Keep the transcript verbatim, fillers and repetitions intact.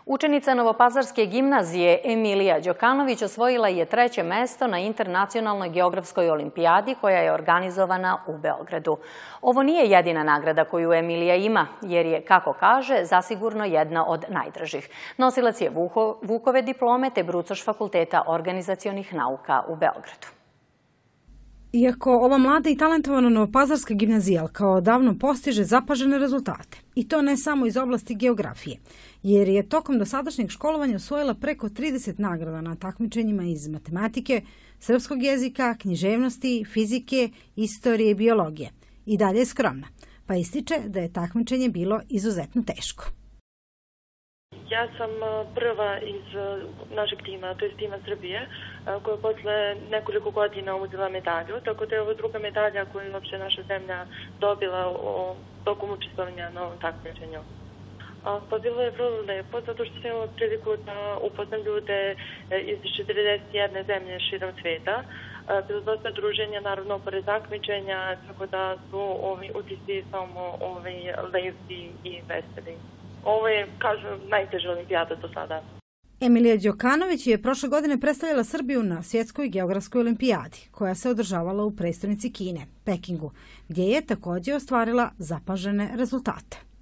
Učenica Novopazarske gimnazije Emilija Đokanović osvojila je treće mesto na Internacionalnoj geografskoj olimpijadi koja je organizovana u Beogradu. Ovo nije jedina nagrada koju Emilija ima, jer je, kako kaže, zasigurno jedna od najdražih. Nosilac je Vukove diplome te brucoš Fakulteta organizacionih nauka u Beogradu. Iako ova mlada i talentovana novopazarska gimnazijalka odavno postiže zapažene rezultate, i to ne samo iz oblasti geografije, jer je tokom dosadašnjeg školovanja osvojila preko trideset nagrada na takmičenjima iz matematike, srpskog jezika, književnosti, fizike, istorije i biologije. I dalje je skromna, pa ističe da je takmičenje bilo izuzetno teško. Ja sam prva iz našeg tima, to je tima Srbije, koja je posle nekoliko godina uzela medalju, tako da je ovo druga medalja koju je uopšte naša zemlja dobila tokom učestvovanja na ovom takmičenju. Pa bilo je vrlo lepo, zato što sam imala priliku da upoznam ljude iz četrdeset jedne zemlje širom sveta. Bilo je dosta druženja, naravno, pored takmičenja, tako da su ovi utisci samo lepi i veseli. Ovo je, kažu, najteža olimpijada do sada. Emilija Đokanović je prošle godine predstavljala Srbiju na Svjetskoj geografskoj olimpijadi, koja se održavala u prestonici Kine, Pekingu, gdje je također ostvarila zapažene rezultate.